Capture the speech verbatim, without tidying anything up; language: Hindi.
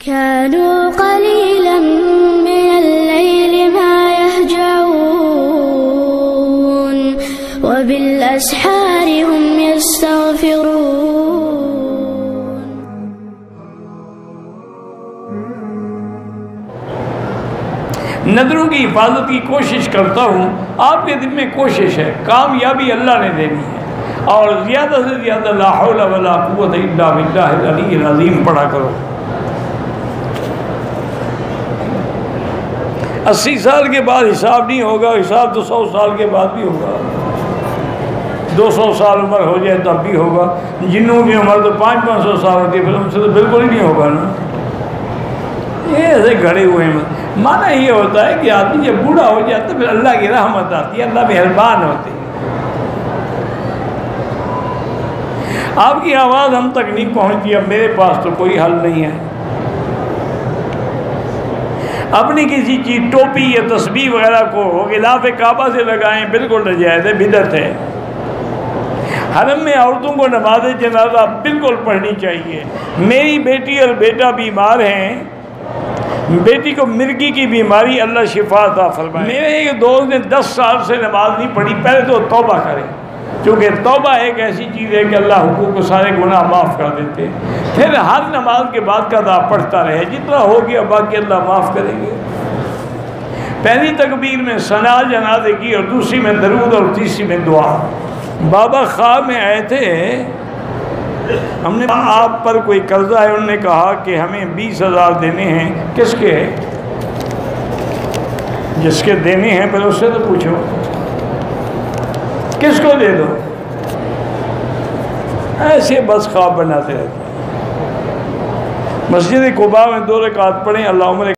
कानू क़लीलन मिनल लैलि मा यहजऊन व बिल अस्हारि हुम यस्तग़फिरून। नजरों की हिफाजत की कोशिश करता हूँ। आपके दिल में कोशिश है, कामयाबी अल्लाह ने देनी है, और ज़्यादा से ज़्यादा ला हौला वला कुव्वता इल्ला बिल्लाहिल अलीय्यिल अज़ीम पढ़ा करो। अस्सी साल के बाद हिसाब नहीं होगा, हिसाब तो सौ साल के बाद भी होगा। दो सौ साल उम्र हो जाए तब भी होगा। जिन्हों की उम्र तो पाँच पाँच सौ साल होती है, फिर उनसे तो बिल्कुल ही नहीं होगा ना। ये ऐसे घड़े हुए हैं। माना ये होता है कि आदमी जब बूढ़ा हो जाता है फिर अल्लाह की रहमत आती है, अल्लाह मेहरबान होती है। आपकी आवाज़ हम तक नहीं पहुंचती, अब मेरे पास तो कोई हल नहीं है। अपनी किसी चीज़ टोपी या तस्बीह वगैरह को गिलाफ काबा से लगाएं, बिल्कुल नाजायज़ है, बिदअत है। हरम में औरतों को नमाज जनाजा बिल्कुल पढ़नी चाहिए। मेरी बेटी और बेटा बीमार हैं, बेटी को मिर्गी की बीमारी, अल्लाह शिफा अता फरमाए। मेरे एक दोस्त ने दस साल से नमाज नहीं पढ़ी। पहले तो तौबा करें, क्योंकि तौबा एक ऐसी चीज़ है कि अल्लाह हुकूक को सारे गुनाह माफ़ कर देते हैं। फिर हर नमाज के बाद का अदा पढ़ता रहे, जितना हो गया बाकी अल्लाह माफ़ करेंगे। पहली तकबीर में सना जनाजे की, और दूसरी में दरूद, और तीसरी में दुआ। बाबा ख्वाब में आए थे, हमने आप पर कोई कर्जा है, उन्होंने कहा कि हमें बीस हज़ार देने हैं। किसके? जिसके देने हैं पर उससे तो पूछो, किसको दे दो। ऐसे बस ख्वाब बनाते रहते। मस्जिद कुबा में दो रकात पढ़ें, अल्लाह उम्र